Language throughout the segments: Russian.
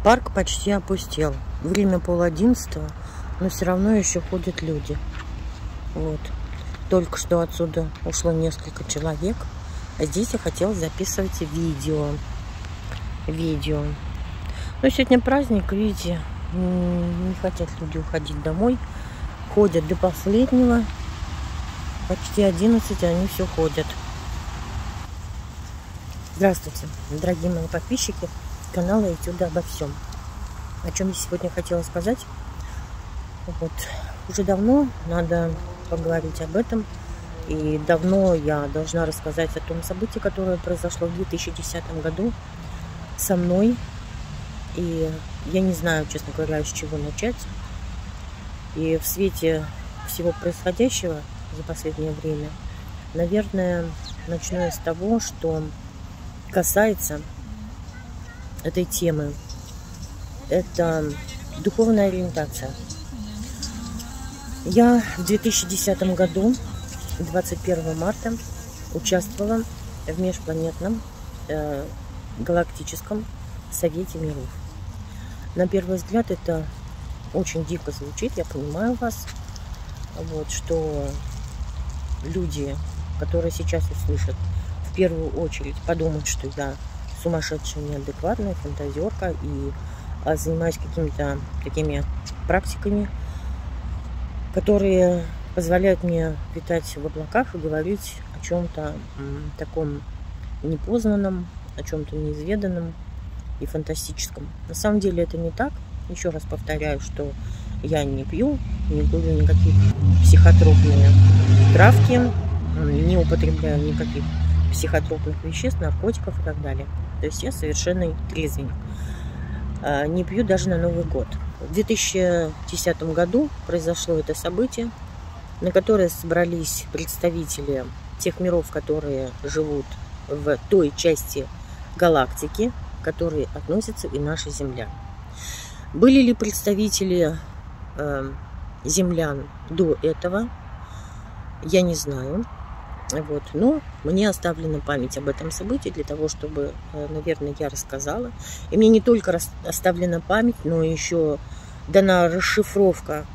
Парк почти опустел. Время 10:30, но все равно еще ходят люди. Вот. Только что отсюда ушло несколько человек. А здесь я хотела записывать видео. Но сегодня праздник, видите, не хотят люди уходить домой. Ходят до последнего. Почти 11, они все ходят. Здравствуйте, дорогие мои подписчики канала «Этюды обо всем». О чем я сегодня хотела сказать. Вот. Уже давно надо поговорить об этом. И давно я должна рассказать о том событии, которое произошло в 2010 году со мной. И я не знаю, честно говоря, с чего начать. И в свете всего происходящего за последнее время, наверное, начну я с того, что касается этой темы. Это духовная ориентация. Я в 2010 году, 21 марта, участвовала в межпланетном галактическом совете миров. На первый взгляд это очень дико звучит, я понимаю вас, вот, что люди, которые сейчас услышат, в первую очередь подумают, что я сумасшедшая, неадекватная, фантазерка и занимаюсь какими-то такими практиками, которые позволяют мне витать в облаках и говорить о чем-то таком непознанном, о чем-то неизведанном и фантастическом. На самом деле это не так. Еще раз повторяю, что я не пью, не курю никакие психотропные травки, не употребляю никаких психотропных веществ, наркотиков и так далее. То есть я совершенный трезвенник. Не пью даже на Новый год. В 2010 году произошло это событие, на которое собрались представители тех миров, которые живут в той части галактики, к которой относится и наша Земля. Были ли представители землян до этого, я не знаю. Вот. Но мне оставлена память об этом событии для того, чтобы, наверное, я рассказала. И мне не только оставлена память, но еще дана расшифровка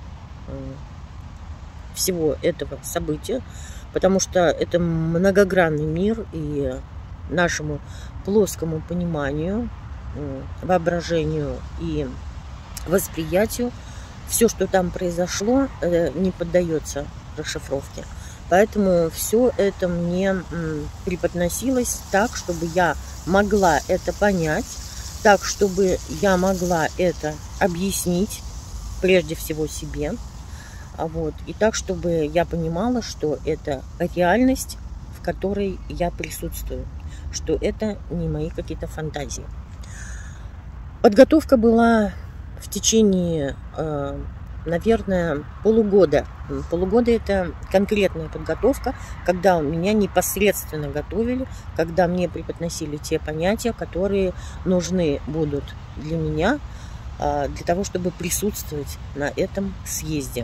всего этого события, потому что это многогранный мир, и нашему плоскому пониманию, воображению и восприятию все, что там произошло, не поддается расшифровке. Поэтому все это мне преподносилось так, чтобы я могла это понять, так, чтобы я могла это объяснить прежде всего себе, вот, и так, чтобы я понимала, что это реальность, в которой я присутствую, что это не мои какие-то фантазии. Подготовка была в течение, наверное, полугода. Полугода – это конкретная подготовка, когда меня непосредственно готовили, когда мне преподносили те понятия, которые нужны будут для меня, для того, чтобы присутствовать на этом съезде.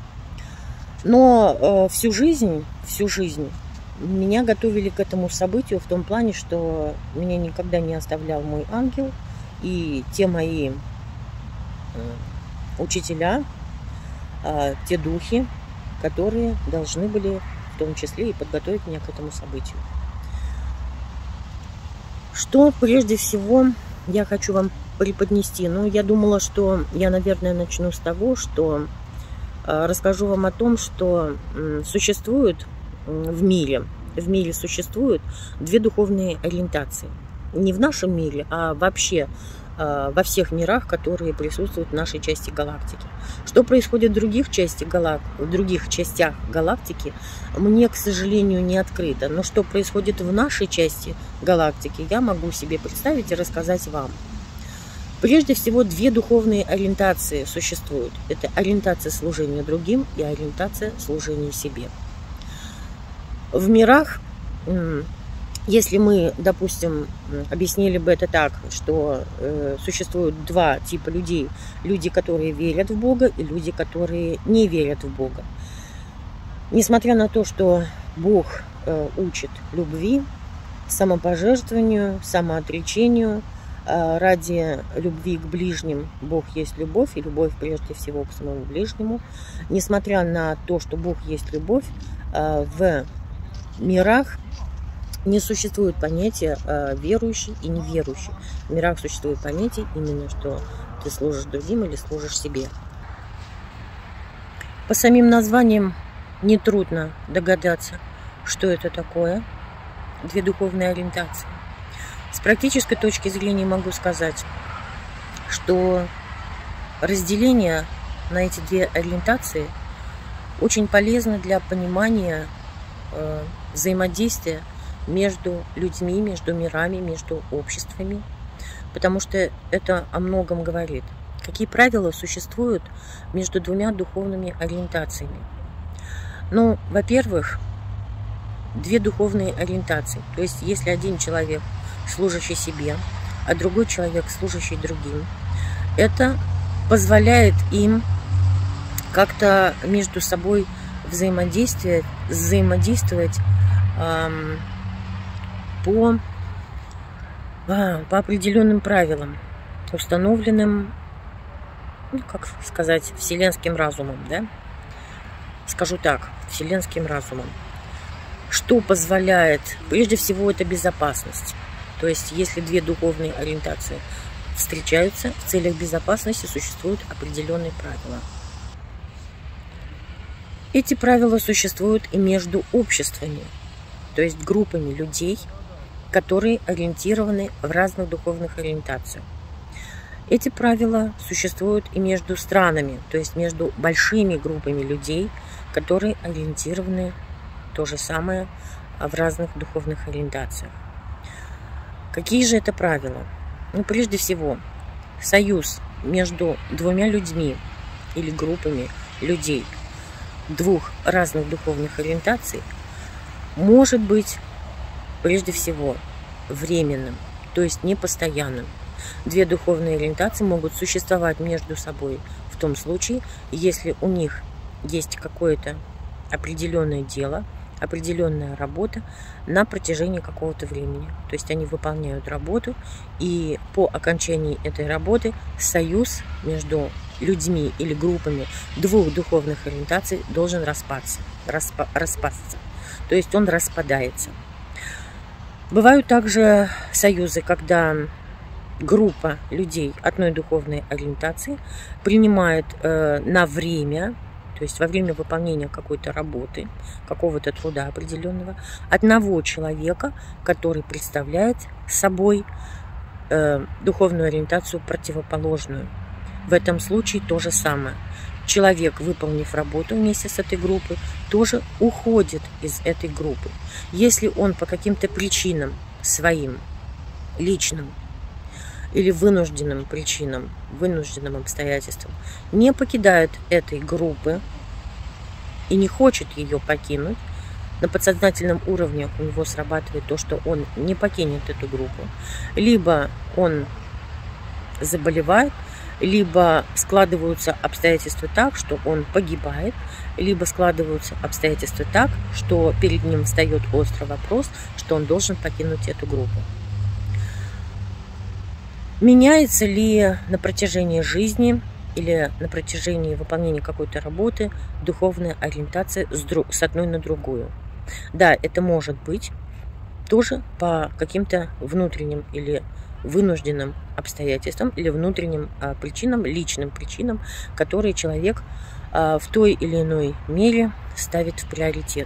Но всю жизнь меня готовили к этому событию в том плане, что меня никогда не оставлял мой ангел и те мои учителя, те духи, которые должны были в том числе и подготовить меня к этому событию. Что прежде всего я хочу вам преподнести? Ну, я думала, что я, наверное, начну с того, что расскажу вам о том, что существует в мире существуют две духовные ориентации. Не в нашем мире, а вообще во всех мирах, которые присутствуют в нашей части галактики. Что происходит в других частях галактики, мне, к сожалению, не открыто. Но что происходит в нашей части галактики, я могу себе представить и рассказать вам. Прежде всего, две духовные ориентации существуют. Это ориентация служения другим и ориентация служения себе. В мирах, если мы, допустим, объяснили бы это так, что существуют два типа людей. Люди, которые верят в Бога, и люди, которые не верят в Бога. Несмотря на то, что Бог учит любви, самопожертвованию, самоотречению, ради любви к ближним Бог есть любовь, и любовь прежде всего к самому ближнему. Несмотря на то, что Бог есть любовь, в мирах не существует понятия верующий и неверующий. В мирах существует понятие именно, что ты служишь другим или служишь себе. По самим названиям нетрудно догадаться, что это такое. Две духовные ориентации. С практической точки зрения могу сказать, что разделение на эти две ориентации очень полезно для понимания взаимодействия между людьми, между мирами, между обществами, потому что это о многом говорит. Какие правила существуют между двумя духовными ориентациями? Ну, во-первых, две духовные ориентации. То есть, если один человек служащий себе, а другой человек служащий другим, это позволяет им как-то между собой взаимодействовать по определенным правилам, установленным, ну, как сказать, вселенским разумом, да? Скажу так, вселенским разумом. Что позволяет, прежде всего, это безопасность. То есть, если две духовные ориентации встречаются, в целях безопасности существуют определенные правила. Эти правила существуют и между обществами, то есть группами людей, которые ориентированы в разных духовных ориентациях. Эти правила существуют и между странами, то есть между большими группами людей, которые ориентированы то же самое в разных духовных ориентациях. Какие же это правила? Ну, прежде всего, союз между двумя людьми или группами людей двух разных духовных ориентаций может быть, прежде всего, временным, то есть непостоянным. Две духовные ориентации могут существовать между собой в том случае, если у них есть какое-то определенное дело, определенная работа на протяжении какого-то времени. То есть они выполняют работу, и по окончании этой работы союз между людьми или группами двух духовных ориентаций должен распасться. То есть он распадается. Бывают также союзы, когда группа людей одной духовной ориентации принимает на время, то есть во время выполнения какой-то работы, какого-то труда определенного, одного человека, который представляет собой духовную ориентацию противоположную. В этом случае то же самое. Человек, выполнив работу вместе с этой группой, тоже уходит из этой группы. Если он по каким-то причинам своим, личным или вынужденным причинам, вынужденным обстоятельствам не покидает этой группы и не хочет ее покинуть, на подсознательном уровне у него срабатывает то, что он не покинет эту группу. Либо он заболевает, либо складываются обстоятельства так, что он погибает, либо складываются обстоятельства так, что перед ним встает острый вопрос, что он должен покинуть эту группу. Меняется ли на протяжении жизни или на протяжении выполнения какой-то работы духовная ориентация с одной на другую? Да, это может быть тоже по каким-то внутренним или вынужденным обстоятельствам или внутренним причинам, личным причинам, которые человек в той или иной мере ставит в приоритет.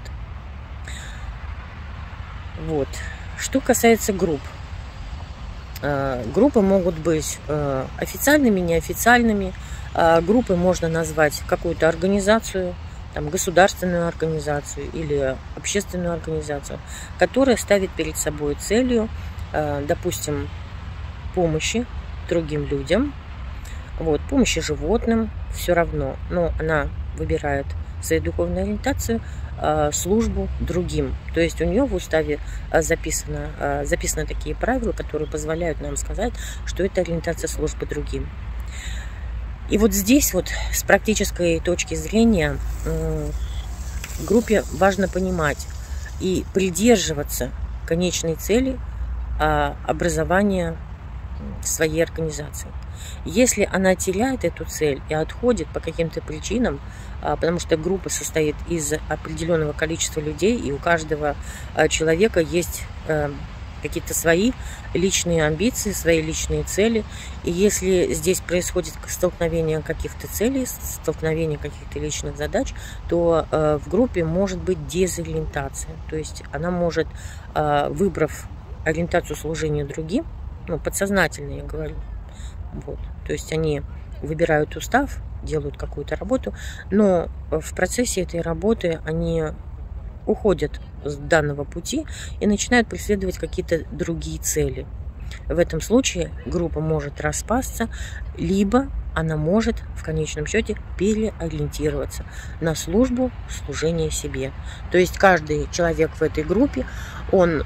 Вот. Что касается групп. Группы могут быть официальными, неофициальными. Группой можно назвать какую-то организацию, там, государственную организацию или общественную организацию, которая ставит перед собой целью, допустим, помощи другим людям, вот, помощи животным, все равно, но она выбирает свою духовную ориентацию, службу другим. То есть у нее в уставе записаны такие правила, которые позволяют нам сказать, что это ориентация службы другим. И вот здесь вот с практической точки зрения группе важно понимать и придерживаться конечной цели образования своей организации. Если она теряет эту цель и отходит по каким-то причинам, потому что группа состоит из определенного количества людей, и у каждого человека есть какие-то свои личные амбиции, свои личные цели. И если здесь происходит столкновение каких-то целей, столкновение каких-то личных задач, то в группе может быть дезориентация. То есть она может, выбрав ориентацию служения другим, ну, подсознательно я говорю, вот, то есть они выбирают устав, делают какую-то работу, но в процессе этой работы они уходят с данного пути и начинают преследовать какие-то другие цели. В этом случае группа может распасться, либо она может в конечном счете переориентироваться на службу, служение себе. То есть каждый человек в этой группе, он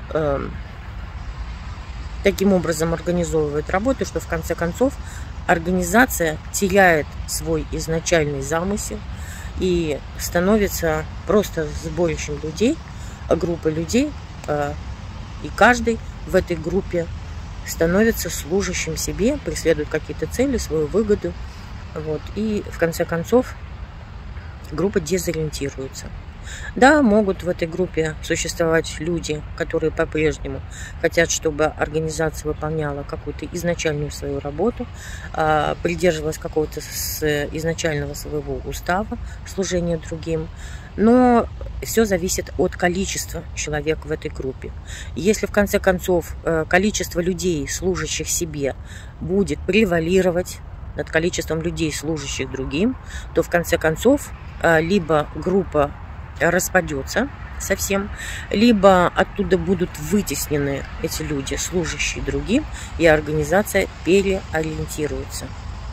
таким образом организовывает работу, что в конце концов организация теряет свой изначальный замысел и становится просто сборищем людей, группой людей, и каждый в этой группе становится служащим себе, преследует какие-то цели, свою выгоду. Вот, и в конце концов группа дезориентируется. Да, могут в этой группе существовать люди, которые по-прежнему хотят, чтобы организация выполняла какую-то изначальную свою работу, придерживалась какого-то изначального своего устава служения другим. Но все зависит от количества человек в этой группе. Если в конце концов количество людей, служащих себе, будет превалировать над количеством людей, служащих другим, то в конце концов либо группа распадется совсем, либо оттуда будут вытеснены эти люди, служащие другим, и организация переориентируется.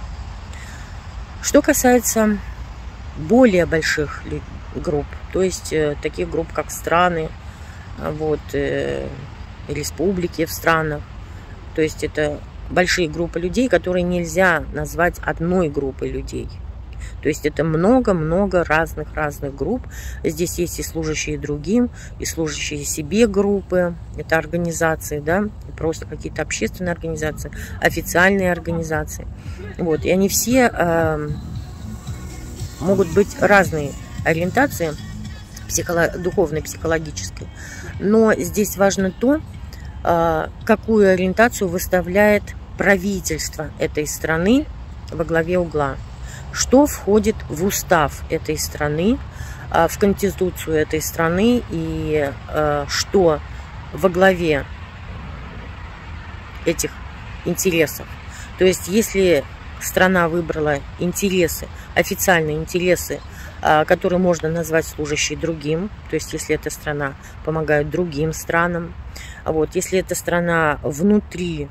Что касается более больших групп, то есть таких групп, как страны, вот, республики в странах, то есть это большие группы людей, которые нельзя назвать одной группой людей. То есть это много-много разных групп. Здесь есть и служащие другим, и служащие себе группы. Это организации, да, просто какие-то общественные организации, официальные организации. Вот, и они все могут быть разные ориентации, духовной, психологической. Но здесь важно то, какую ориентацию выставляет правительство этой страны во главе угла. Что входит в устав этой страны, в конституцию этой страны, и что во главе этих интересов. То есть, если страна выбрала интересы, официальные интересы, которые можно назвать служащие другим, то есть, если эта страна помогает другим странам, вот, если эта страна внутри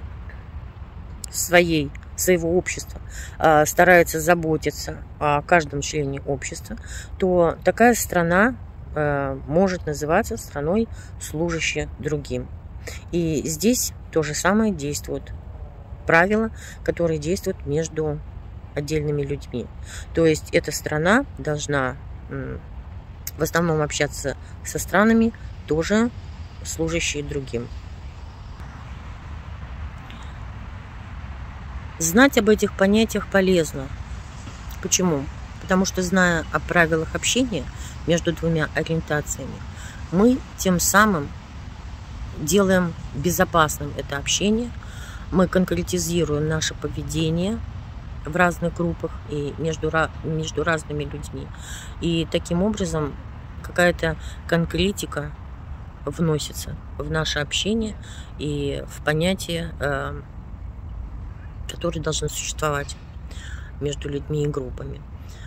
своего общества старается заботиться о каждом члене общества, то такая страна может называться страной, служащей другим. И здесь то же самое действует. Правила, которые действуют между отдельными людьми. То есть эта страна должна в основном общаться со странами, тоже служащие другим. Знать об этих понятиях полезно. Почему? Потому что, зная о правилах общения между двумя ориентациями, мы тем самым делаем безопасным это общение, мы конкретизируем наше поведение в разных группах и между разными людьми. И таким образом какая-то конкретика вносится в наше общение и в понятие, которые должны существовать между людьми и группами.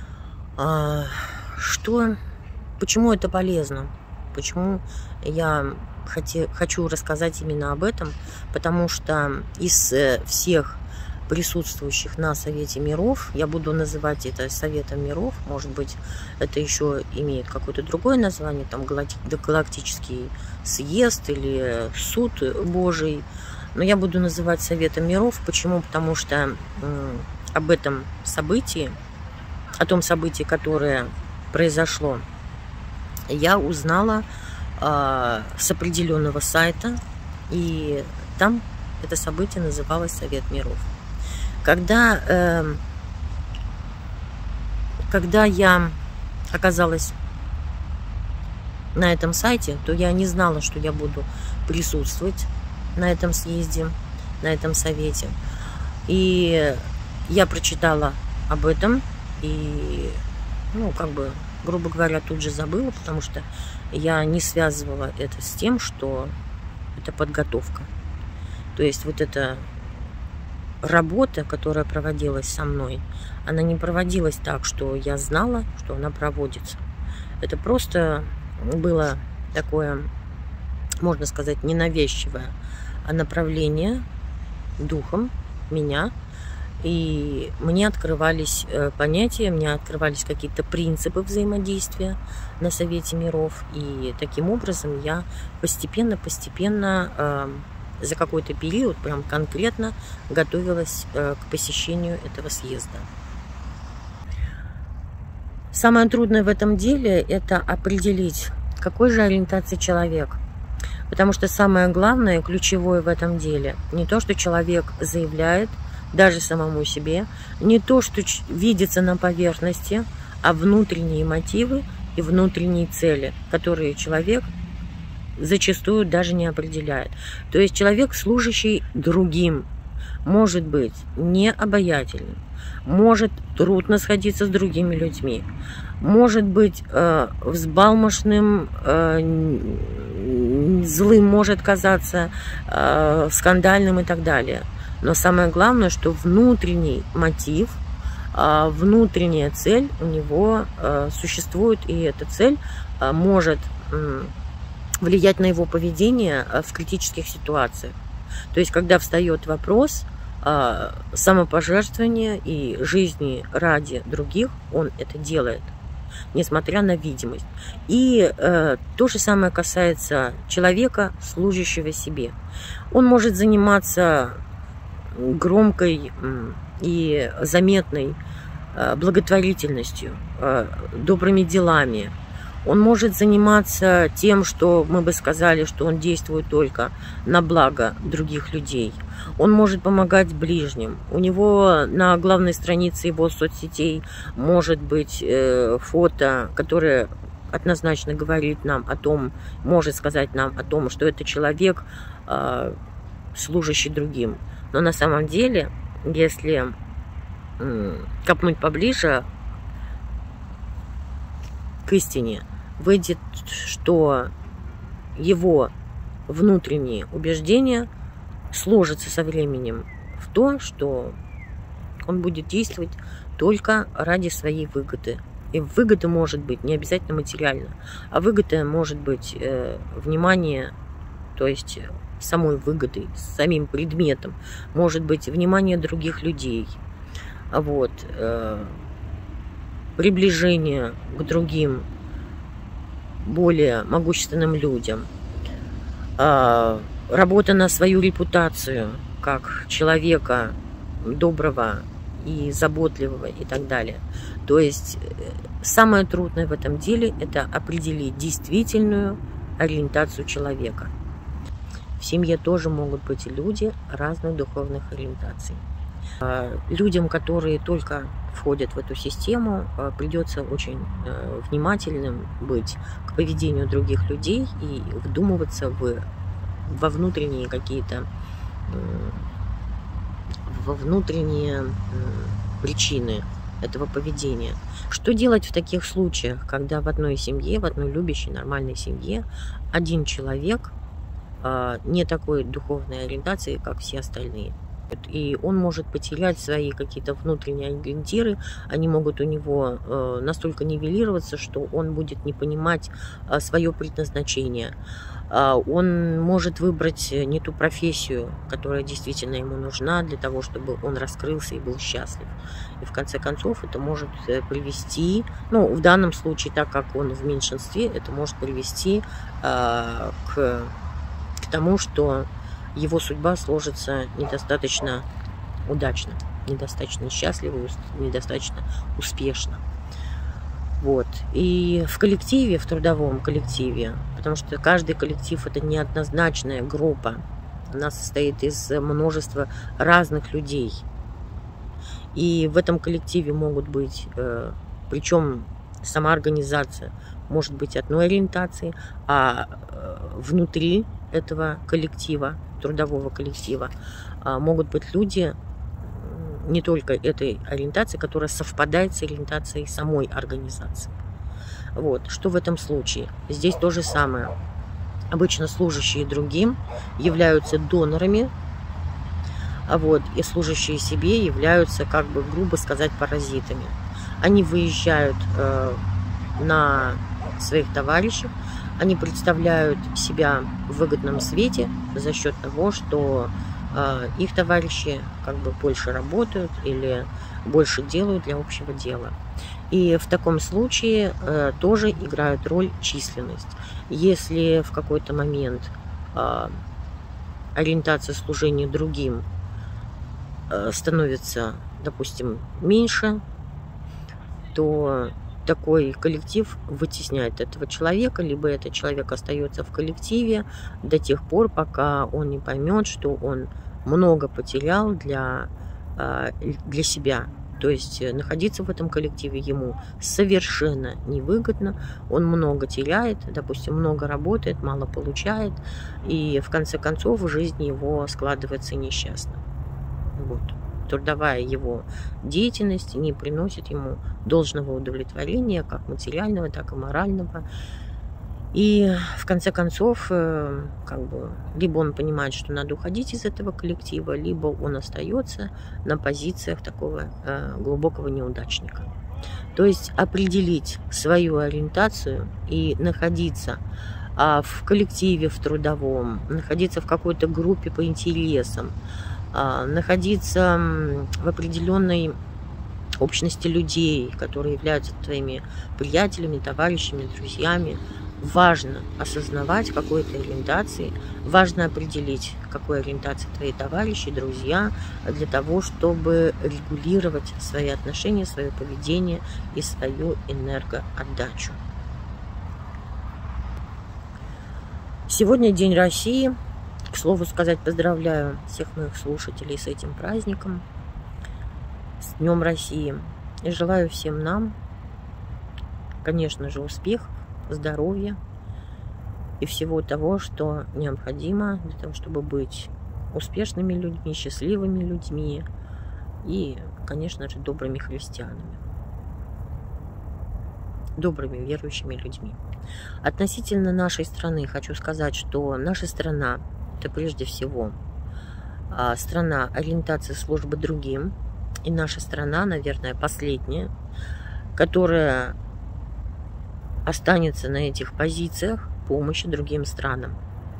Почему это полезно? Почему я хочу рассказать именно об этом? Потому что из всех присутствующих на Совете миров, я буду называть это Советом миров, может быть, это еще имеет какое-то другое название, там галактический съезд или суд Божий, но я буду называть Советом миров. Почему? Потому что об этом событии, о том событии, которое произошло, я узнала с определенного сайта, и там это событие называлось Совет миров. Когда я оказалась на этом сайте, то я не знала, что я буду присутствовать на этом съезде, на этом совете. И я прочитала об этом и, грубо говоря, тут же забыла, потому что я не связывала это с тем, что это подготовка. То есть вот эта работа, которая проводилась со мной, она не проводилась так, что я знала, что она проводится. Это просто было такое, можно сказать, ненавязчивое направление духом меня. И мне открывались понятия, мне открывались какие-то принципы взаимодействия на Совете миров. И таким образом я постепенно за какой-то период прям конкретно готовилась к посещению этого съезда. Самое трудное в этом деле – это определить, какой же ориентации человек. Потому что самое главное, ключевое в этом деле, не то, что человек заявляет, даже самому себе, не то, что видится на поверхности, а внутренние мотивы и внутренние цели, которые человек зачастую даже не определяет. То есть человек, служащий другим, может быть необаятельным, может трудно сходиться с другими людьми, может быть взбалмошным, злым, может казаться скандальным и так далее. Но самое главное, что внутренний мотив, внутренняя цель у него существует, и эта цель может влиять на его поведение в критических ситуациях. То есть, когда встает вопрос самопожертвования и жизни ради других, он это делает, несмотря на видимость. И то же самое касается человека, служащего себе. Он может заниматься громкой и заметной благотворительностью, добрыми делами. Он может заниматься тем, что мы бы сказали, что он действует только на благо других людей. Он может помогать ближним. У него на главной странице его соцсетей может быть фото, которое однозначно говорит нам о том, может сказать нам о том, что это человек, служащий другим. Но на самом деле, если копнуть поближе к истине, выйдет, что его внутренние убеждения сложатся со временем в то, что он будет действовать только ради своей выгоды. И выгода может быть не обязательно материально, а выгода может быть внимание, то есть самой выгодой, самим предметом, может быть внимание других людей, вот, приближение к другим более могущественным людям, работа на свою репутацию как человека доброго и заботливого и так далее. То есть самое трудное в этом деле – это определить действительную ориентацию человека. В семье тоже могут быть люди разных духовных ориентаций. Людям, которые только входят в эту систему, придется очень внимательным быть к поведению других людей и вдумываться во внутренние какие-то причины этого поведения. Что делать в таких случаях, когда в одной семье, в одной любящей, нормальной семье один человек не такой духовной ориентации, как все остальные? И он может потерять свои какие-то внутренние ориентиры, они могут у него настолько нивелироваться, что он будет не понимать свое предназначение. Он может выбрать не ту профессию, которая действительно ему нужна для того, чтобы он раскрылся и был счастлив. И в конце концов это может привести, в данном случае, так как он в меньшинстве, это может привести к тому, что его судьба сложится недостаточно удачно, недостаточно счастливо, недостаточно успешно. Вот. И в коллективе, в трудовом коллективе, потому что каждый коллектив – это неоднозначная группа она состоит из множества разных людей. И в этом коллективе могут быть, причем сама организация может быть одной ориентации, а внутри этого коллектива, трудового коллектива, могут быть люди не только этой ориентации, которая совпадает с ориентацией самой организации. Вот. Что в этом случае? Здесь то же самое. Обычно служащие другим являются донорами, вот, и служащие себе являются, как бы, грубо сказать, паразитами. Они выезжают на своих товарищей, они представляют себя в выгодном свете за счет того, что их товарищи как бы больше работают или больше делают для общего дела. И в таком случае тоже играет роль численность. Если в какой-то момент ориентация служения другим становится, допустим, меньше, то такой коллектив вытесняет этого человека, либо этот человек остается в коллективе до тех пор, пока он не поймет, что он много потерял для себя. То есть находиться в этом коллективе ему совершенно невыгодно, он много теряет, допустим, много работает, мало получает, и в конце концов жизнь его складывается несчастно. Вот. Трудовая его деятельность не приносит ему должного удовлетворения, как материального, так и морального. И в конце концов, как бы, либо он понимает, что надо уходить из этого коллектива, либо он остается на позициях такого глубокого неудачника. То есть определить свою ориентацию и находиться в коллективе, в трудовом, находиться в какой-то группе по интересам, находиться в определенной общности людей, которые являются твоими приятелями, товарищами, друзьями. Важно осознавать, какой ты ориентации, важно определить, какой ориентации твои товарищи, друзья, для того, чтобы регулировать свои отношения, свое поведение и свою энергоотдачу. Сегодня День России. К слову сказать, поздравляю всех моих слушателей с этим праздником, с Днем России. И желаю всем нам, конечно же, успехов, здоровья и всего того, что необходимо для того, чтобы быть успешными людьми, счастливыми людьми и, конечно же, добрыми христианами, добрыми верующими людьми. Относительно нашей страны хочу сказать, что наша страна — это прежде всего страна ориентации службы другим, и наша страна, наверное, последняя, которая останется на этих позициях помощи другим странам.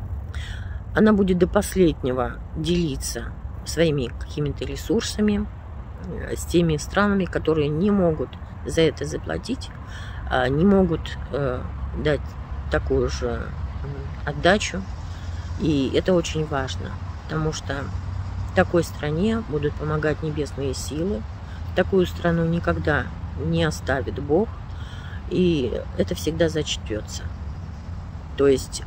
Она будет до последнего делиться своими какими-то ресурсами с теми странами, которые не могут за это заплатить, не могут дать такую же отдачу. И это очень важно, потому что такой стране будут помогать небесные силы, такую страну никогда не оставит Бог, и это всегда зачтется. То есть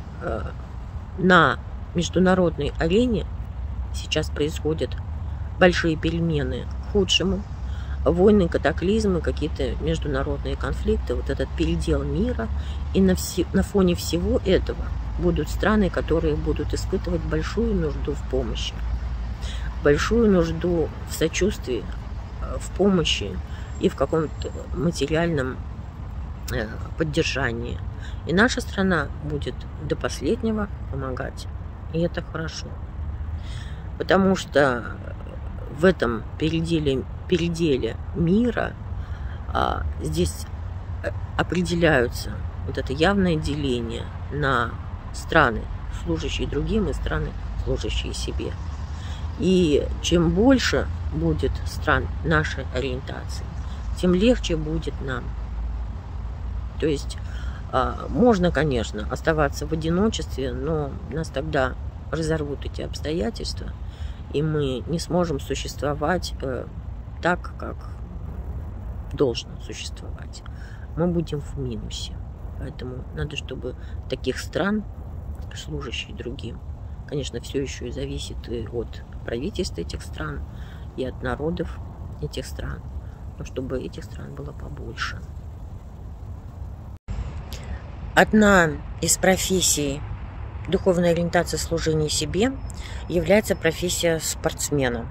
на международной арене сейчас происходят большие перемены к худшему, войны, катаклизмы, какие-то международные конфликты, вот этот передел мира, и на фоне всего этого будут страны, которые будут испытывать большую нужду в помощи, большую нужду в сочувствии, в помощи и в каком-то материальном поддержании. И наша страна будет до последнего помогать. И это хорошо. Потому что в этом переделе мира здесь определяются вот это явное деление на страны, служащие другим, и страны, служащие себе. И чем больше будет стран нашей ориентации, тем легче будет нам. То есть можно, конечно, оставаться в одиночестве, но нас тогда разорвут эти обстоятельства, и мы не сможем существовать так, как должно существовать. Мы будем в минусе. Поэтому надо, чтобы таких стран, служащих другим, конечно, все еще и зависит и от правительств этих стран, и от народов этих стран, но чтобы этих стран было побольше. Одна из профессий духовной ориентации служения себе является профессия спортсмена.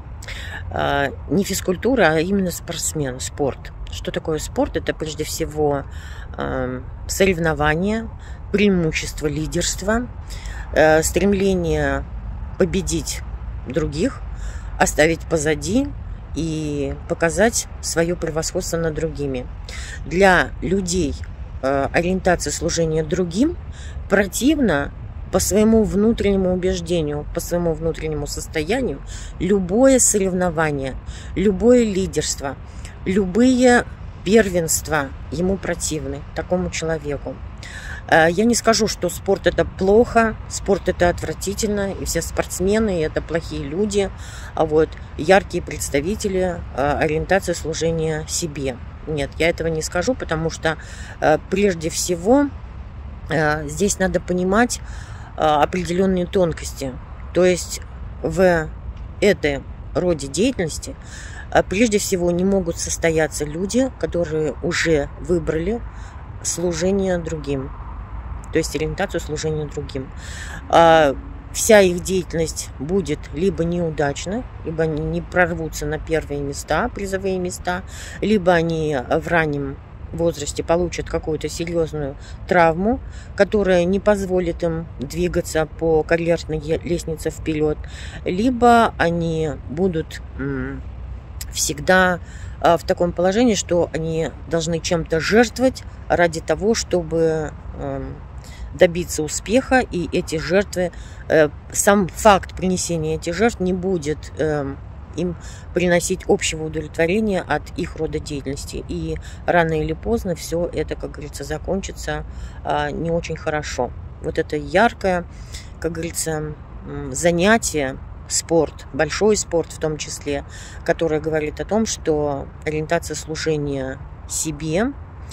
Не физкультура, а именно спортсмен, спорт. Что такое спорт? Это прежде всего соревнования, преимущество лидерства, стремление победить других, оставить позади и показать свое превосходство над другими. Для людей ориентация служения другим противно по своему внутреннему убеждению, по своему внутреннему состоянию любое соревнование, любое лидерство, любые первенства ему противны, такому человеку. Я не скажу, что спорт это плохо, спорт это отвратительно, и все спортсмены это плохие люди, а вот яркие представители ориентации служения себе. Нет, я этого не скажу, потому что прежде всего здесь надо понимать определенные тонкости. То есть в этой роде деятельности прежде всего не могут состояться люди, которые уже выбрали служение другим, то есть ориентацию служения другим. Вся их деятельность будет либо неудачна, либо они не прорвутся на первые места, призовые места, либо они в раннем возрасте получат какую-то серьезную травму, которая не позволит им двигаться по карьерной лестнице вперед, либо они будут всегда в таком положении, что они должны чем-то жертвовать ради того, чтобы добиться успеха, и эти жертвы, сам факт принесения этих жертв не будет им приносить общего удовлетворения от их рода деятельности. И рано или поздно все это, как говорится, закончится не очень хорошо. Вот это яркое, как говорится, занятие, спорт, большой спорт в том числе, который говорит о том, что ориентация служения себе,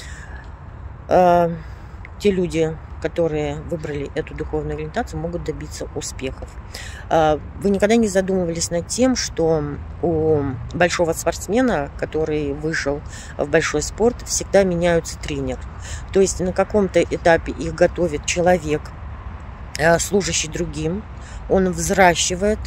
те люди, которые выбрали эту духовную ориентацию, могут добиться успехов. Вы никогда не задумывались над тем, что у большого спортсмена, который вышел в большой спорт, всегда меняются тренер. То есть на каком-то этапе их готовит человек, служащий другим, он взращивает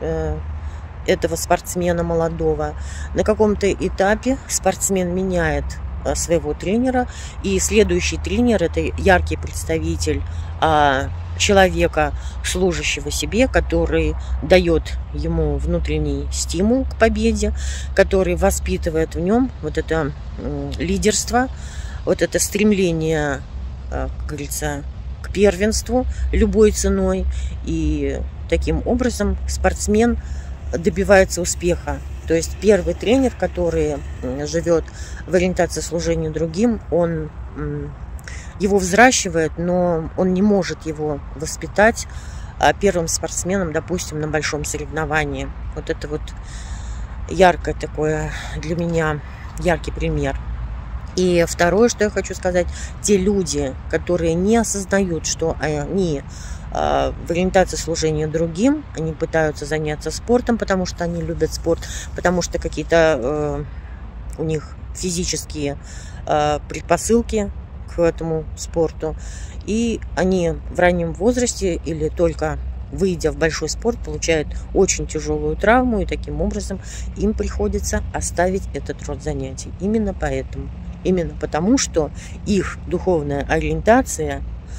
этого спортсмена молодого. На каком-то этапе спортсмен меняет своего тренера, и следующий тренер — это яркий представитель человека, служащего себе, который дает ему внутренний стимул к победе, который воспитывает в нем вот это лидерство, вот это стремление, как говорится, к первенству любой ценой, и таким образом спортсмен добивается успеха. То есть первый тренер, который живет в ориентации служения другим, он его взращивает, но он не может его воспитать первым спортсменом, допустим, на большом соревновании. Вот это вот яркое такое для меня, яркий пример. И второе, что я хочу сказать, те люди, которые не осознают, что они в ориентации служения другим, они пытаются заняться спортом, потому что они любят спорт, потому что какие-то у них физические предпосылки к этому спорту, и они в раннем возрасте или только выйдя в большой спорт, получают очень тяжелую травму, и таким образом им приходится оставить этот род занятий. Именно поэтому, именно потому, что их духовная ориентация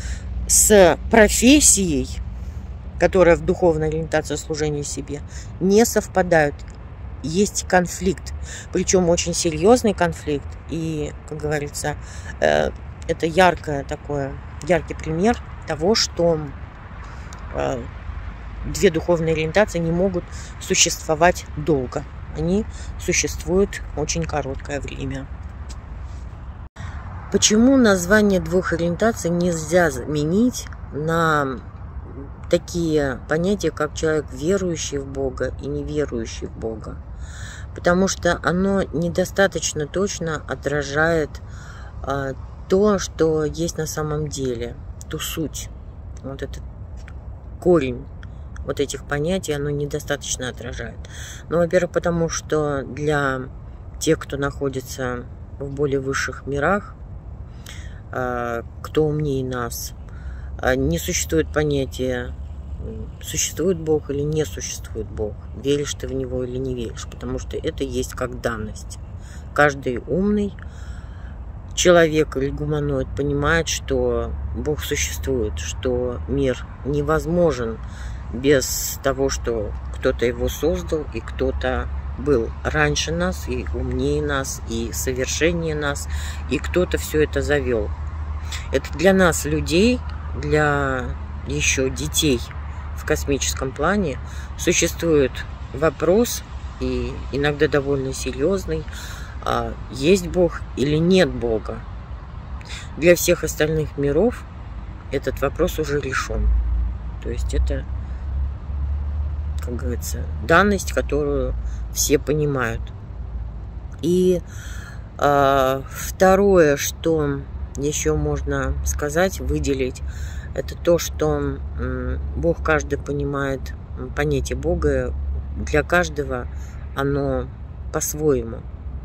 с профессией, которая в духовной ориентации служения себе, не совпадают. Есть конфликт, причем очень серьезный конфликт. И, как говорится, это яркий пример того, что две духовные ориентации не могут существовать долго. Они существуют очень короткое время. Почему название двух ориентаций нельзя заменить на такие понятия, как человек, верующий в Бога и неверующий в Бога? Потому что оно недостаточно точно отражает то, что есть на самом деле, ту суть, вот этот корень вот этих понятий, оно недостаточно отражает. Ну, во-первых, потому что для тех, кто находится в более высших мирах, кто умнее нас, не существует понятия, существует Бог или не существует Бог, веришь ты в Него или не веришь, потому что это есть как данность. Каждый умный человек или гуманоид понимает, что Бог существует, что мир невозможен без того, что кто-то его создал, и кто-то был раньше нас, и умнее нас, и совершеннее нас, и кто-то все это завел. Это для нас, людей, для еще детей в космическом плане, существует вопрос, и иногда довольно серьезный, есть Бог или нет Бога. Для всех остальных миров этот вопрос уже решен. То есть это, как говорится, данность, которую все понимают. И второе, что еще можно сказать, выделить, это то, что Бог каждый понимает, понятие Бога для каждого оно по-своему.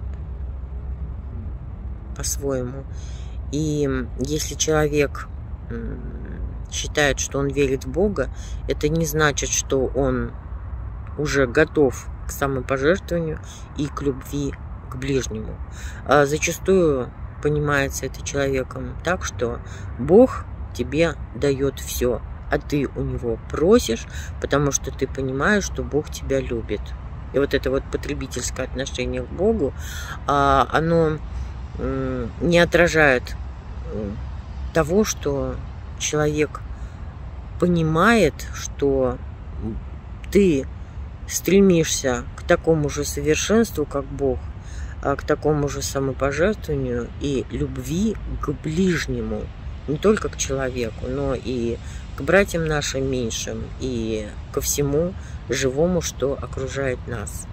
По-своему. И если человек считает, что он верит в Бога, это не значит, что он уже готов к самопожертвованию и к любви к ближнему. Зачастую понимается это человеком так, что Бог тебе дает все, а ты у него просишь, потому что ты понимаешь, что Бог тебя любит. И вот это вот потребительское отношение к Богу, оно не отражает того, что человек понимает, что ты стремишься к такому же совершенству, как Бог, к такому же самопожертвованию и любви к ближнему, не только к человеку, но и к братьям нашим меньшим, и ко всему живому, что окружает нас.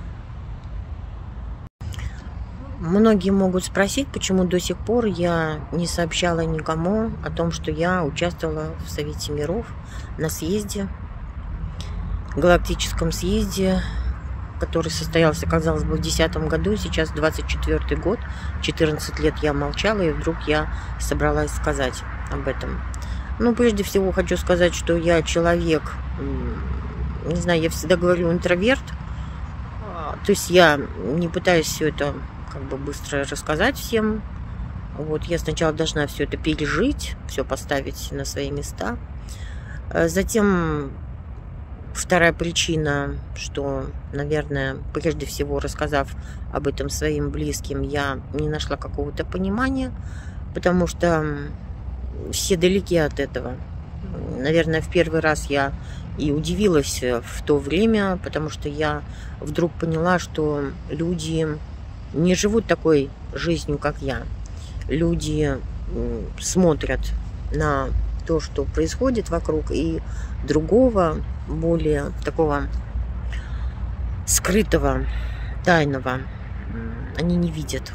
Многие могут спросить, почему до сих пор я не сообщала никому о том, что я участвовала в Совете миров на съезде, галактическом съезде, который состоялся, казалось бы, в 2010 году, сейчас 24 год, 14 лет я молчала, и вдруг я собралась сказать об этом. Ну, прежде всего хочу сказать, что я человек, не знаю, я всегда говорю интроверт, то есть я не пытаюсь все это как бы быстро рассказать всем. Вот, я сначала должна все это пережить, все поставить на свои места. Затем вторая причина, что, наверное, прежде всего рассказав об этом своим близким, я не нашла какого-то понимания, потому что все далеки от этого. Наверное, в первый раз я и удивилась в то время, потому что я вдруг поняла, что люди не живут такой жизнью, как я. Люди смотрят на то, что происходит вокруг, и другого, более такого скрытого, тайного они не видят.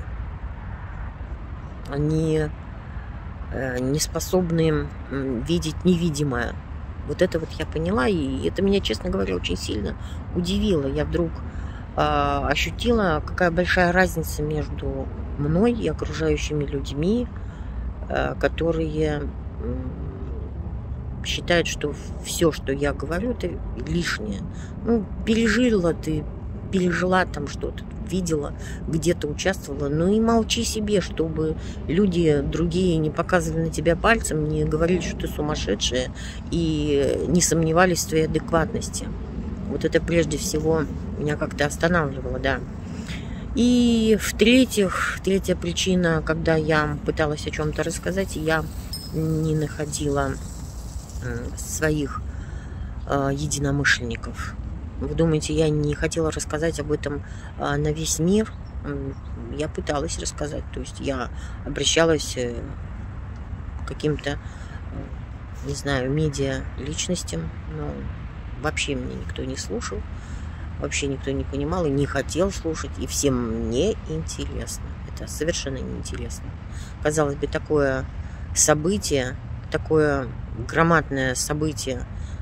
Они не способны видеть невидимое. Вот это вот я поняла, и это меня, честно говоря, очень сильно удивило. Я вдруг ощутила, какая большая разница между мной и окружающими людьми, которые считают, что все, что я говорю, это лишнее. Ну, пережила там что-то, видела, где-то участвовала, ну и молчи себе, чтобы люди другие не показывали на тебя пальцем, не говорили, что ты сумасшедшая, и не сомневались в твоей адекватности. Вот это прежде всего меня как-то останавливало, да. И в-третьих, третья причина, когда я пыталась о чем-то рассказать, я не находила своих единомышленников. Вы думаете, я не хотела рассказать об этом на весь мир? Я пыталась рассказать. То есть я обращалась к каким-то, не знаю, медиа-личностям, но вообще меня никто не слушал, вообще никто не понимал и не хотел слушать, и всем не интересно. Это совершенно неинтересно. Казалось бы, такое событие, такое громадное событие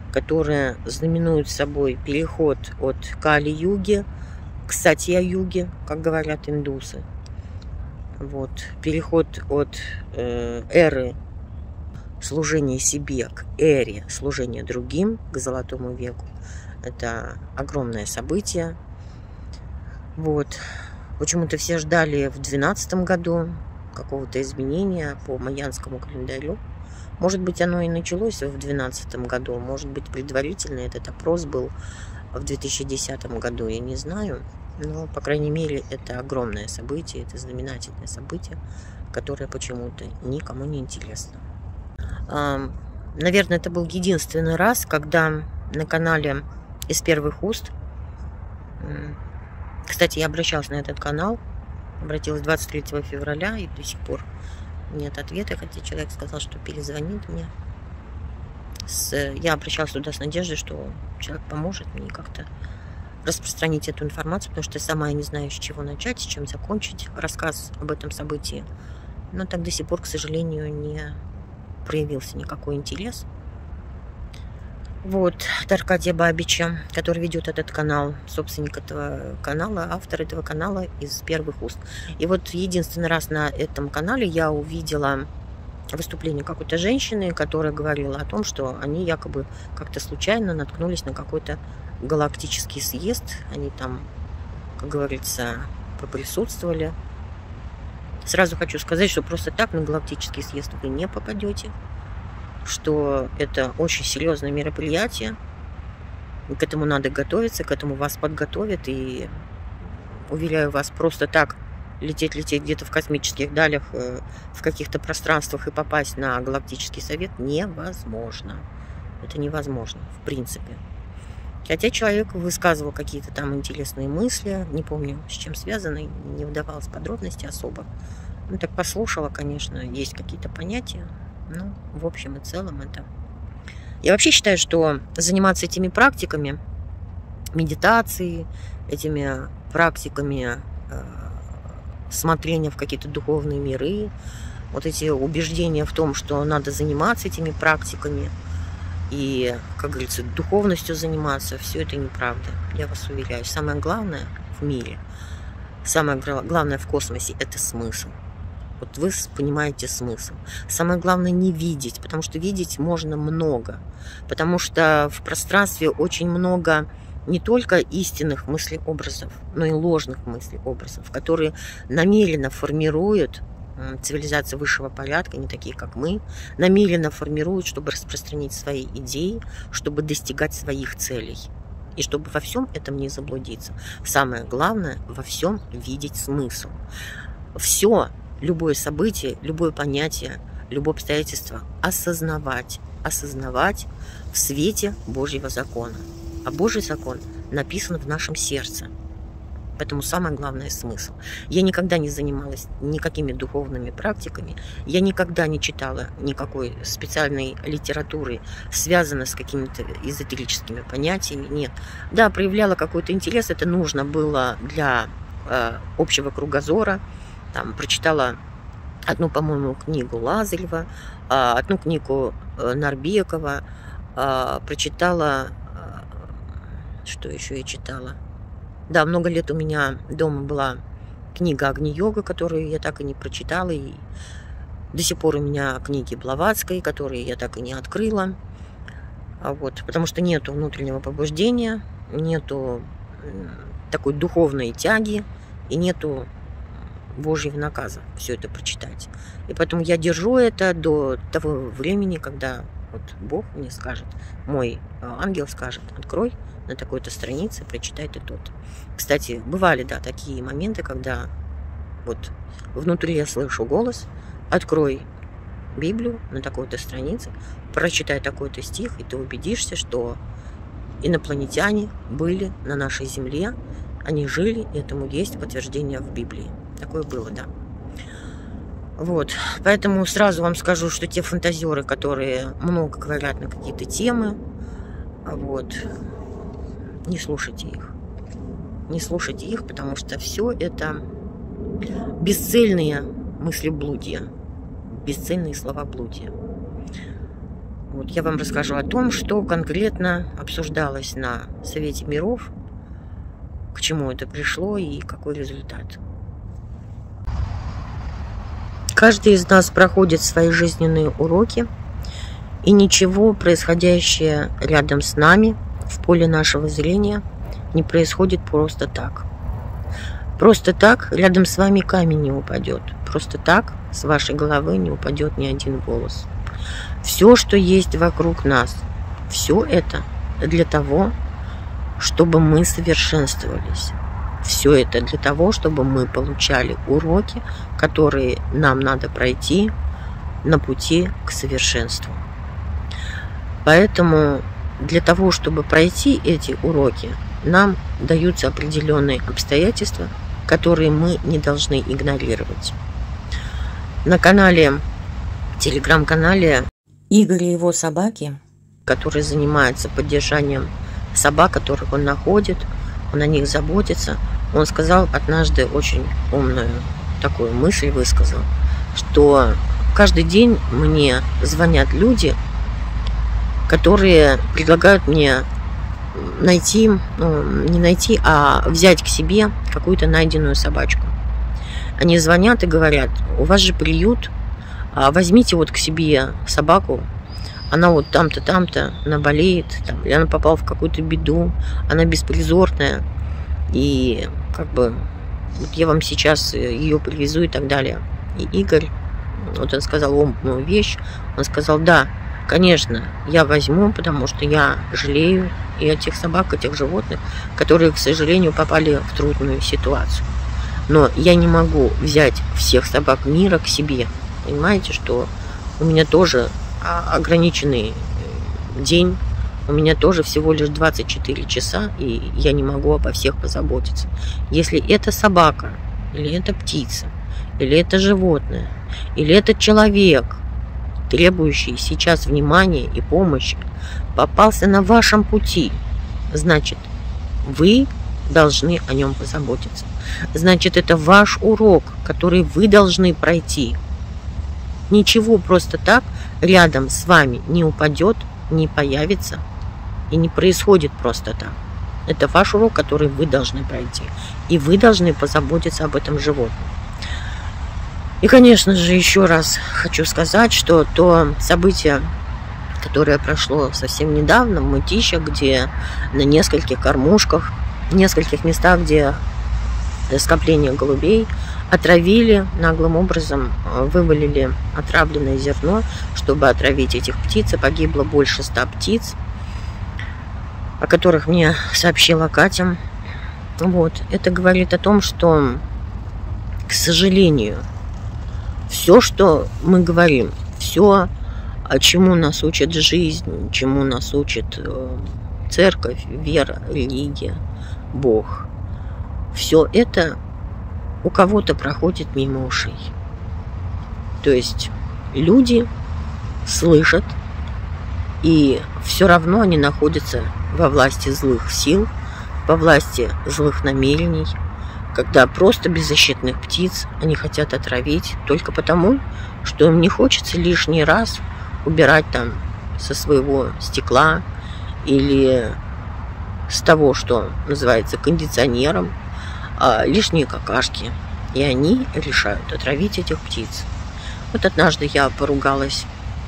которые знаменуют собой переход от Кали-юги к Сатья-юге, как говорят индусы. Вот. Переход от эры служения себе к эре служения другим, к Золотому веку. Это огромное событие. Вот. Почему-то все ждали в 2012 году какого-то изменения по майянскому календарю. Может быть, оно и началось в 2012 году. Может быть, предварительно этот опрос был в 2010 году, я не знаю. Но, по крайней мере, это огромное событие, это знаменательное событие, которое почему-то никому не интересно. Наверное, это был единственный раз, когда на канале «Из первых уст», кстати, я обращалась на этот канал, обратилась 23 февраля, и до сих пор нет ответа, хотя человек сказал, что перезвонит мне. Я обращалась туда с надеждой, что человек поможет мне как-то распространить эту информацию, потому что я сама не знаю, с чего начать, с чем закончить рассказ об этом событии. Но так до сих пор, к сожалению, не проявился никакой интерес. Вот, от Аркадия Бабича, который ведет этот канал, собственник этого канала, автор этого канала «Из первых уст». И вот единственный раз на этом канале я увидела выступление какой-то женщины, которая говорила о том, что они якобы как-то случайно наткнулись на какой-то галактический съезд. Они там, как говорится, поприсутствовали. Сразу хочу сказать, что просто так на галактический съезд вы не попадете, что это очень серьезное мероприятие, к этому надо готовиться, к этому вас подготовят, и, уверяю вас, просто так лететь где-то в космических далях, в каких-то пространствах и попасть на галактический совет невозможно. Это невозможно, в принципе. Хотя человек высказывал какие-то там интересные мысли, не помню, с чем связаны, не вдавалась в подробности особо. Ну, так послушала, конечно, есть какие-то понятия. Ну, в общем и целом это... Я вообще считаю, что заниматься этими практиками, медитацией, этими практиками смотрения в какие-то духовные миры, вот эти убеждения в том, что надо заниматься этими практиками и, как говорится, духовностью заниматься, все это неправда. Я вас уверяю. Самое главное в мире, самое главное в космосе – это смысл. Вот вы понимаете смысл. Самое главное не видеть, потому что видеть можно много. Потому что в пространстве очень много не только истинных мыслеобразов, но и ложных мыслеобразов, которые намеренно формируют цивилизации высшего порядка, не такие, как мы, намеренно формируют, чтобы распространить свои идеи, чтобы достигать своих целей. И чтобы во всем этом не заблудиться. Самое главное во всем видеть смысл. Все, любое событие, любое понятие, любое обстоятельство осознавать в свете Божьего закона. А Божий закон написан в нашем сердце. Поэтому самое главное – смысл. Я никогда не занималась никакими духовными практиками, я никогда не читала никакой специальной литературы, связанной с какими-то эзотерическими понятиями. Нет. Да, проявляла какой-то интерес, это нужно было для общего кругозора. Там прочитала одну, по-моему, книгу Лазарева, одну книгу Нарбекова, прочитала, что еще я читала. Да, много лет у меня дома была книга Агни-йога, которую я так и не прочитала, и до сих пор у меня книги Блаватской, которые я так и не открыла. Вот, потому что нету внутреннего побуждения, нету такой духовной тяги и нету Божьего наказа все это прочитать. И поэтому я держу это до того времени, когда вот Бог мне скажет, мой ангел скажет: открой на такой-то странице, прочитай ты тот. Кстати, бывали, да, такие моменты, когда вот внутри я слышу голос: открой Библию на такой-то странице, прочитай такой-то стих, и ты убедишься, что инопланетяне были на нашей земле, они жили, и этому есть подтверждение в Библии. Такое было, да. Вот, поэтому сразу вам скажу, что те фантазеры, которые много говорят на какие-то темы, вот, не слушайте их. Не слушайте их, потому что все это бесцельные мыслеблудия, бесцельные слова блудия. Вот я вам расскажу о том, что конкретно обсуждалось на Совете миров, к чему это пришло и какой результат. Каждый из нас проходит свои жизненные уроки, и ничего, происходящее рядом с нами, в поле нашего зрения, не происходит просто так. Просто так рядом с вами камень не упадет. Просто так с вашей головы не упадет ни один волос. Все, что есть вокруг нас, все это для того, чтобы мы совершенствовались. Все это для того, чтобы мы получали уроки, которые нам надо пройти на пути к совершенству. Поэтому для того, чтобы пройти эти уроки, нам даются определенные обстоятельства, которые мы не должны игнорировать. На канале, телеграм-канале Игоря и его собаки, который занимается поддержанием собак, которых он находит, он о них заботится, он сказал однажды очень умную такую мысль, высказал, что каждый день мне звонят люди, которые предлагают мне найти, не найти, а взять к себе какую-то найденную собачку. Они звонят и говорят: у вас же приют, возьмите вот к себе собаку, она вот там-то, там-то, она болеет, там, или она попала в какую-то беду, она беспризорная, и как бы вот я вам сейчас ее привезу и так далее. И Игорь, вот он сказал умную вещь, он сказал: да, конечно, я возьму, потому что я жалею и этих собак, этих животных, которые, к сожалению, попали в трудную ситуацию. Но я не могу взять всех собак мира к себе. Понимаете, что у меня тоже ограниченный день, у меня тоже всего лишь 24 часа, и я не могу обо всех позаботиться. Если это собака, или это птица, или это животное, или это человек, требующий сейчас внимания и помощи, попался на вашем пути, значит, вы должны о нем позаботиться. Значит, это ваш урок, который вы должны пройти. Ничего просто так рядом с вами не упадет, не появится и не происходит просто так. Это ваш урок, который вы должны пройти. И вы должны позаботиться об этом животном. И, конечно же, еще раз хочу сказать, что то событие, которое прошло совсем недавно в Мытищах, где на нескольких кормушках, в нескольких местах, где скопление голубей, отравили наглым образом, вывалили отравленное зерно, чтобы отравить этих птиц, и погибло больше 100 птиц, о которых мне сообщила Катя. Вот. Это говорит о том, что, к сожалению, все, что мы говорим, все, чему нас учит жизнь, чему нас учит церковь, вера, религия, Бог, все это у кого-то проходит мимо ушей. То есть люди слышат, и все равно они находятся во власти злых сил, во власти злых намерений, когда просто беззащитных птиц они хотят отравить только потому, что им не хочется лишний раз убирать там со своего стекла или с того, что называется кондиционером, лишние какашки. И они решают отравить этих птиц. Вот однажды я поругалась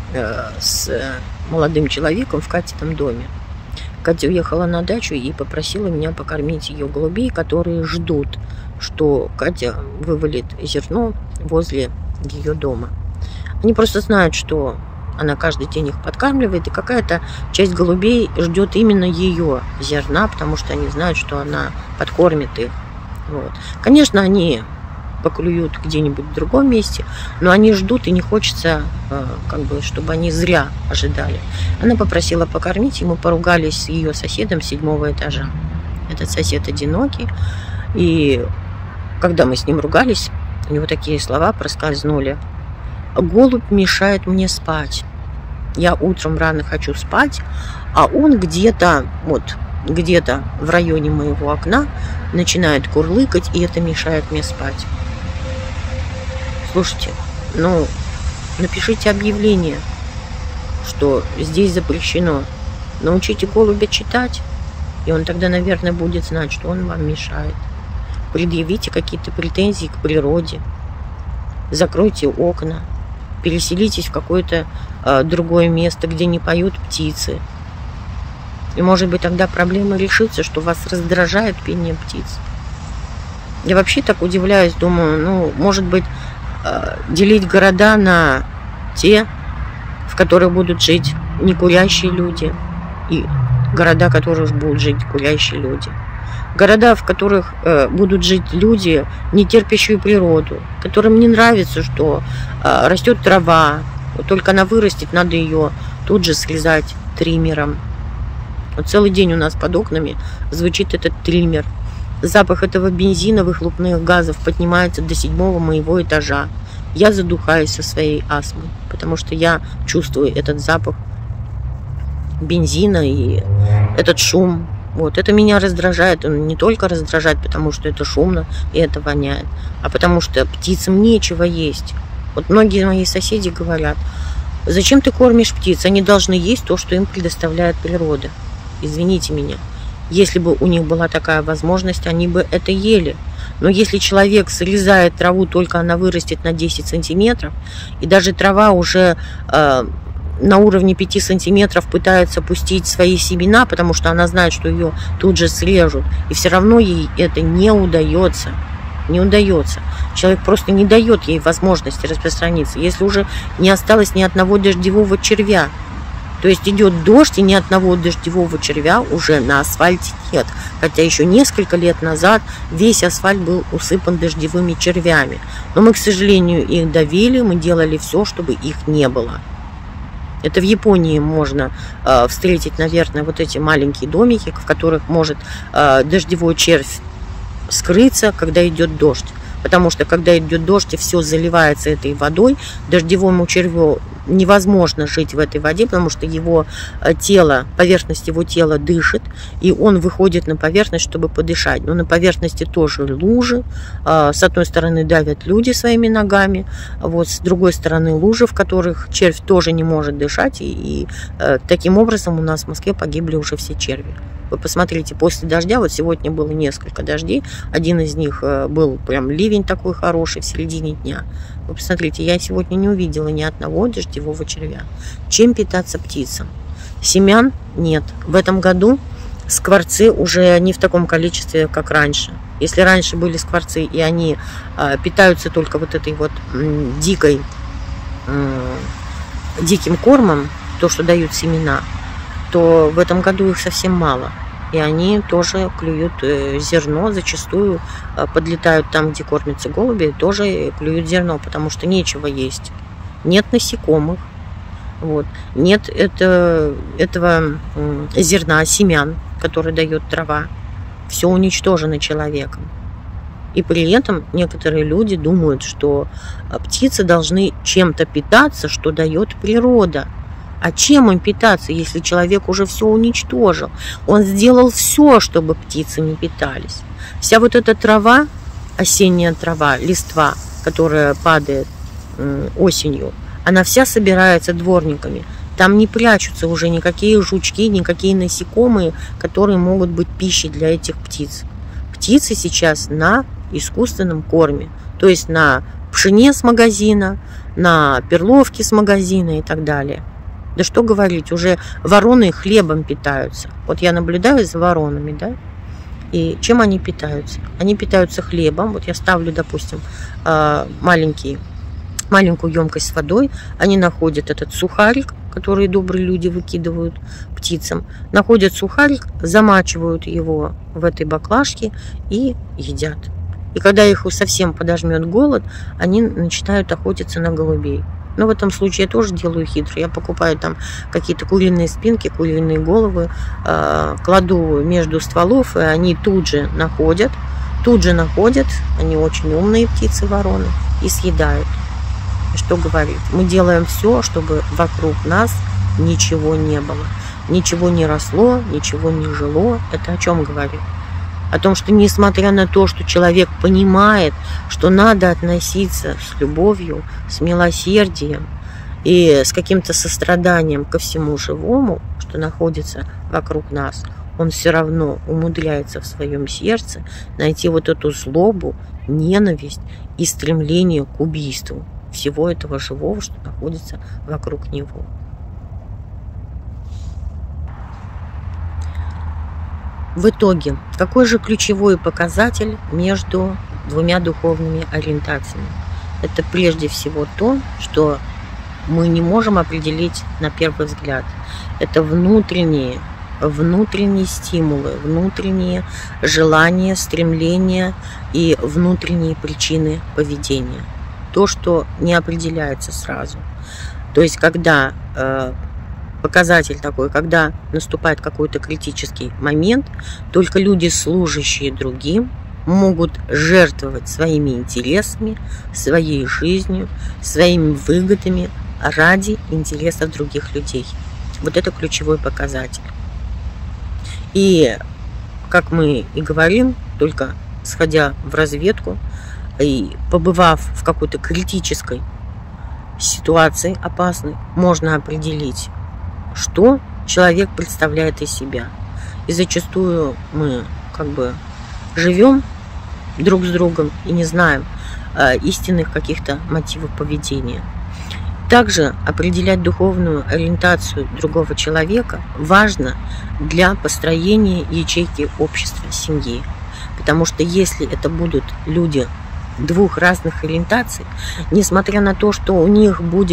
с молодым человеком в Катином доме. Катя уехала на дачу и попросила меня покормить ее голубей, которые ждут, что Катя вывалит зерно возле ее дома. Они просто знают, что она каждый день их подкармливает, и какая-то часть голубей ждет именно ее зерна, потому что они знают, что она подкормит их. Вот. Конечно, они поклюют где-нибудь в другом месте, но они ждут, и не хочется, как бы, чтобы они зря ожидали. Она попросила покормить, и мы поругались с ее соседом 7-го этажа. Этот сосед одинокий, и когда мы с ним ругались, у него такие слова проскользнули: голубь мешает мне спать. Я утром рано хочу спать, а он где-то, вот, где-то в районе моего окна начинает курлыкать, и это мешает мне спать. Слушайте, ну, напишите объявление. что здесь запрещено. Научите голубя читать, и он тогда, наверное, будет знать, что он вам мешает. Предъявите какие-то претензии к природе, закройте окна, переселитесь в какое-то другое место, где не поют птицы. И, может быть, тогда проблема решится, что вас раздражает пение птиц. Я вообще так удивляюсь, думаю, ну, может быть, делить города на те, в которых будут жить некурящие люди, и города, в которых будут жить курящие люди. Города, в которых будут жить люди, не терпящие природу, которым не нравится, что растет трава, вот только она вырастет, надо ее тут же срезать триммером. Вот целый день у нас под окнами звучит этот триммер. Запах этого бензина, выхлопных газов поднимается до 7-го моего этажа. Я задыхаюсь со своей астмой, потому что я чувствую этот запах бензина и этот шум. Вот, это меня раздражает. Он не только раздражает, потому что это шумно и это воняет, а потому что птицам нечего есть. Вот многие мои соседи говорят: зачем ты кормишь птиц? Они должны есть то, что им предоставляет природа. Извините меня. Если бы у них была такая возможность, они бы это ели. Но если человек срезает траву, только она вырастет на 10 сантиметров, и даже трава уже на уровне 5 сантиметров пытается пустить свои семена, потому что она знает, что ее тут же срежут, и все равно ей это не удается. Не удается. Человек просто не дает ей возможности распространиться. Если уже не осталось ни одного дождевого червя, то есть идет дождь, и ни одного дождевого червя уже на асфальте нет. Хотя еще несколько лет назад весь асфальт был усыпан дождевыми червями. Но мы, к сожалению, их давили, мы делали все, чтобы их не было. Это в Японии можно встретить, наверное, вот эти маленькие домики, в которых может дождевой червь скрыться, когда идет дождь. Потому что когда идет дождь и все заливается этой водой, дождевому червю невозможно жить в этой воде, потому что его тело, поверхность его тела дышит, и он выходит на поверхность, чтобы подышать. Но на поверхности тоже лужи. С одной стороны давят люди своими ногами, вот, с другой стороны лужи, в которых червь тоже не может дышать. И таким образом у нас в Москве погибли уже все черви. Вы посмотрите, после дождя, вот сегодня было несколько дождей, один из них был прям ливень такой хороший в середине дня. Вы посмотрите, я сегодня не увидела ни одного дождевого червя. Чем питаться птицам? Семян нет. В этом году скворцы уже не в таком количестве, как раньше. Если раньше были скворцы, и они питаются только вот этой вот диким кормом, то, что дают семена, то в этом году их совсем мало. И они тоже клюют зерно, зачастую подлетают там, где кормятся голуби, тоже клюют зерно, потому что нечего есть. Нет насекомых, вот. Нет этого зерна, семян, которые дает трава. Все уничтожено человеком. И при этом некоторые люди думают, что птицы должны чем-то питаться, что дает природа. А чем им питаться, если человек уже все уничтожил? Он сделал все, чтобы птицы не питались. Вся вот эта трава, осенняя трава, листва, которая падает осенью, она вся собирается дворниками. Там не прячутся уже никакие жучки, никакие насекомые, которые могут быть пищей для этих птиц. Птицы сейчас на искусственном корме, то есть на пшене с магазина, на перловке с магазина и так далее. Да что говорить, уже вороны хлебом питаются. Вот я наблюдаю за воронами, да, и чем они питаются? Они питаются хлебом. Вот я ставлю, допустим, маленькую емкость с водой, они находят этот сухарик, который добрые люди выкидывают птицам, находят сухарик, замачивают его в этой баклажке и едят. И когда их совсем подожмет голод, они начинают охотиться на голубей. Но в этом случае я тоже делаю хитро. Я покупаю там какие-то куриные спинки, куриные головы, кладу между стволов, и они тут же находят, они очень умные птицы, вороны, и съедают. И что говорить? Мы делаем все, чтобы вокруг нас ничего не было. Ничего не росло, ничего не жило. Это о чем говорит? О том, что несмотря на то, что человек понимает, что надо относиться с любовью, с милосердием и с каким-то состраданием ко всему живому, что находится вокруг нас, он все равно умудряется в своем сердце найти вот эту злобу, ненависть и стремление к убийству всего этого живого, что находится вокруг него. В итоге, какой же ключевой показатель между двумя духовными ориентациями? Это прежде всего то, что мы не можем определить на первый взгляд. Это внутренние стимулы, внутренние желания, стремления и внутренние причины поведения. То, что не определяется сразу. То есть, когда показатель такой, когда наступает какой-то критический момент, только люди, служащие другим, могут жертвовать своими интересами, своей жизнью, своими выгодами ради интересов других людей. Вот это ключевой показатель. И, как мы и говорим, только сходя в разведку и побывав в какой-то критической ситуации опасной, можно определить, что человек представляет из себя. И зачастую мы как бы живем друг с другом и не знаем истинных каких-то мотивов поведения. Также определять духовную ориентацию другого человека важно для построения ячейки общества, семьи. Потому что если это будут люди двух разных ориентаций, несмотря на то, что у них будет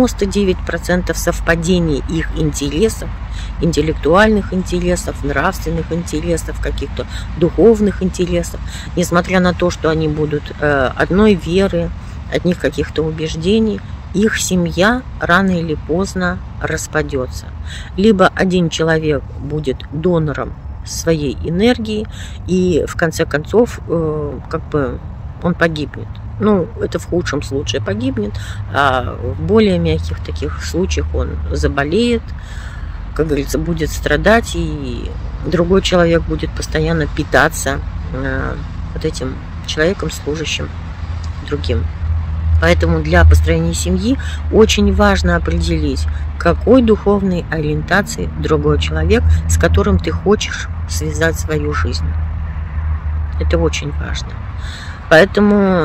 99% совпадений их интересов, интеллектуальных интересов, нравственных интересов, каких-то духовных интересов, несмотря на то, что они будут одной веры, одних каких-то убеждений, их семья рано или поздно распадется. Либо один человек будет донором своей энергии, и в конце концов как бы он погибнет. Ну, это в худшем случае погибнет, а в более мягких таких случаях он заболеет, как говорится, будет страдать, и другой человек будет постоянно питаться вот этим человеком, служащим другим. Поэтому для построения семьи очень важно определить, какой духовной ориентации другой человек, с которым ты хочешь связать свою жизнь. Это очень важно. Поэтому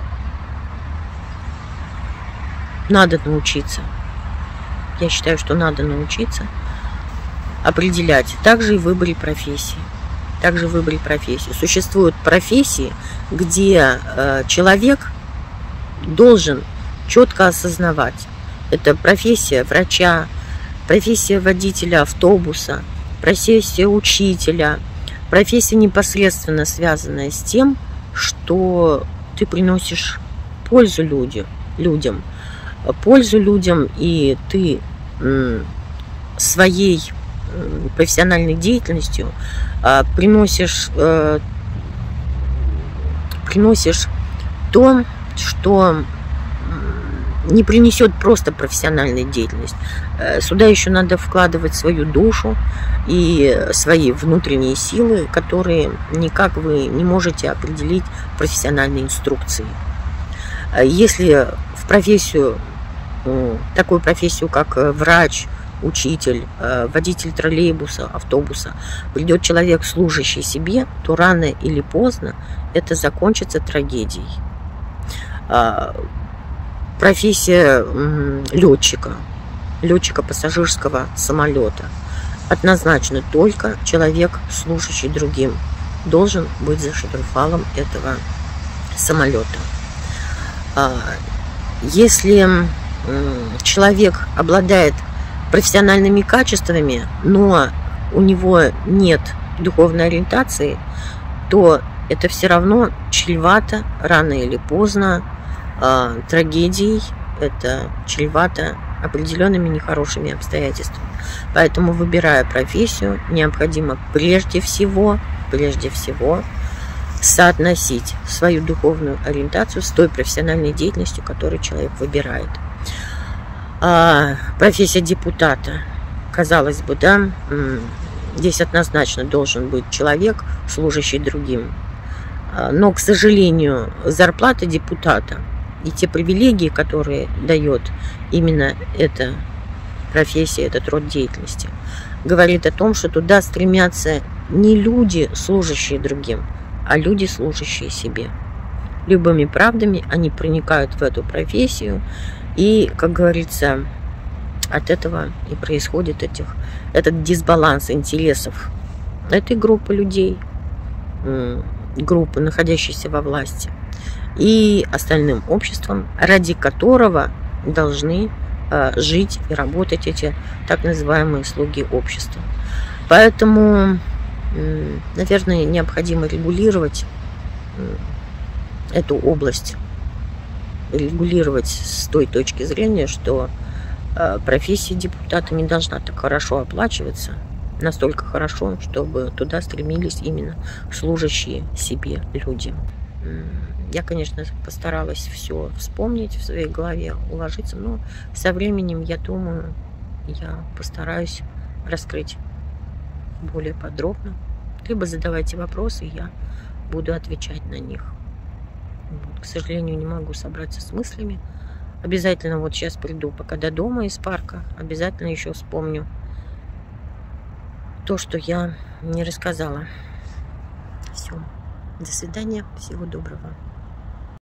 надо научиться. Я считаю, что надо научиться определять. Также и в выборе профессии. Существуют профессии, где человек должен четко осознавать. Это профессия врача, профессия водителя автобуса, профессия учителя, профессия, непосредственно связанная с тем, что ты приносишь пользу людям, и ты своей профессиональной деятельностью приносишь то, что не принесет просто профессиональная деятельность. Сюда еще надо вкладывать свою душу и свои внутренние силы, которые никак вы не можете определить в профессиональной инструкции. Если в профессию, такую профессию, как врач, учитель, водитель троллейбуса, автобуса, придет человек, служащий себе, то рано или поздно это закончится трагедией. Профессия летчика пассажирского самолета. Однозначно только человек, служащий другим, должен быть за штурвалом этого самолета. Если человек обладает профессиональными качествами, но у него нет духовной ориентации, то это все равно чревато рано или поздно трагедией, это чревато определенными нехорошими обстоятельствами. Поэтому, выбирая профессию, необходимо прежде всего соотносить свою духовную ориентацию с той профессиональной деятельностью, которую человек выбирает. Профессия депутата, казалось бы, да, здесь однозначно должен быть человек, служащий другим. Но, к сожалению, зарплата депутата и те привилегии, которые дает именно эта профессия, этот род деятельности, говорит о том, что туда стремятся не люди, служащие другим, а люди, служащие себе. Любыми правдами они проникают в эту профессию, и, как говорится, от этого и происходит этот дисбаланс интересов этой группы людей, группы, находящейся во власти, и остальным обществом, ради которого должны жить и работать эти так называемые слуги общества. Поэтому, наверное, необходимо регулировать эту область, регулировать с той точки зрения, что профессия депутата не должна так хорошо оплачиваться, настолько хорошо, чтобы туда стремились именно служащие себе люди. Я, конечно, постаралась все вспомнить в своей голове, уложиться, но со временем, я думаю, я постараюсь раскрыть более подробно. Либо задавайте вопросы, я буду отвечать на них. К сожалению, не могу собраться с мыслями. Обязательно вот сейчас приду, пока до дома из парка, обязательно еще вспомню то, что я не рассказала. Все. До свидания. Всего доброго.